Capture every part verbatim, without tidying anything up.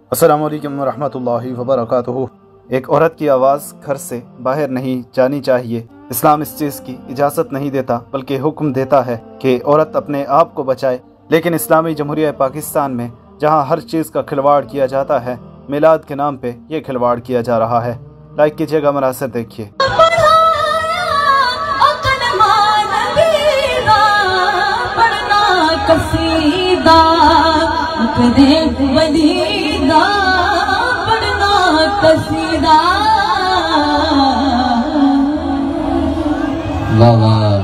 अस्सलामु अलैकुम वरहमतुल्लाहि वबरकातुहू। एक औरत की आवाज़ घर से बाहर नहीं जानी चाहिए। इस्लाम इस चीज़ की इजाज़त नहीं देता बल्कि हुक्म देता है कि औरत अपने आप को बचाए। लेकिन इस्लामी जमहूरिया पाकिस्तान में जहां हर चीज़ का खिलवाड़ किया जाता है, मिलाद के नाम पे ये खिलवाड़ किया जा रहा है। लाइक कीजिएगा, मनासिर देखिए। वाह वाह,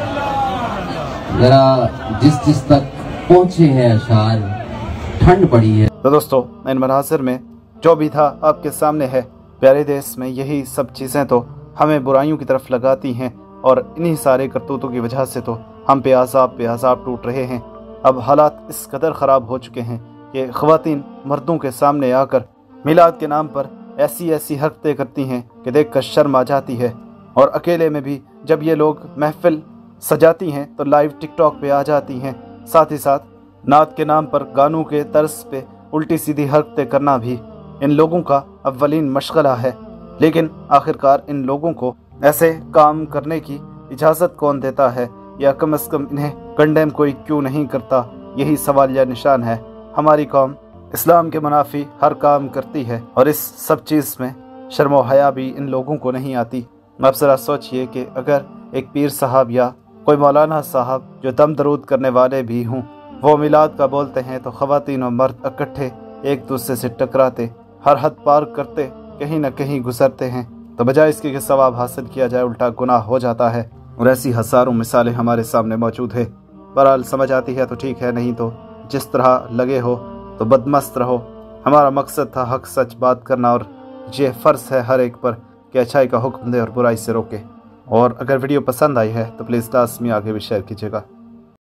जरा जिस जिस तक पहुंचे हैं अशार, ठंड पड़ी है। तो दोस्तों, इन मनासिर में जो भी था आपके सामने है। प्यारे देश में यही सब चीज़ें तो हमें बुराइयों की तरफ लगाती हैं और इन्हीं सारे करतूतों की वजह से तो हम पे आज़ाब पे आज़ाब टूट रहे हैं। अब हालात इस कदर ख़राब हो चुके हैं कि ख़वातीन मर्दों के सामने आकर मिलाद के नाम पर ऐसी ऐसी हरकतें करती हैं कि देख कर शर्म आ जाती है। और अकेले में भी जब ये लोग महफिल सजाती हैं तो लाइव टिकटॉक पे आ जाती हैं। साथ ही साथ नात के नाम पर गानों के तर्ज पे उल्टी सीधी हरकतें करना भी इन लोगों का अव्वलीन मशगला है। लेकिन आखिरकार इन लोगों को ऐसे काम करने की इजाज़त कौन देता है, या कम अज़ कम इन्हें कंडेम कोई क्यों नहीं करता? यही सवाल या निशान है। हमारी कौम इस्लाम के मुनाफी हर काम करती है और इस सब चीज़ में शर्म व हया भी इन लोगों को नहीं आती। आप ज़रा सोचिए कि अगर एक पीर साहब या कोई मौलाना साहब जो दम दरूद करने वाले भी हों, वो मिलाद का बोलते हैं तो ख़वातीन और मर्द इकट्ठे एक दूसरे से टकराते, हर हद पार करते, कहीं न कहीं गुजरते हैं, तो बजाय इसके कि सवाब हासिल किया जाए उल्टा गुनाह हो जाता है। और ऐसी हज़ारों मिसालें हमारे सामने मौजूद है। बहरहाल समझ आती है तो ठीक है, नहीं तो जिस तरह लगे हो तो बदमस्त रहो। हमारा मकसद था हक सच बात करना और ये फ़र्ज़ है हर एक पर कि अच्छाई का हुक्म दे और बुराई से रोके। और अगर वीडियो पसंद आई है तो प्लीज़ लाज़मी आगे भी शेयर कीजिएगा।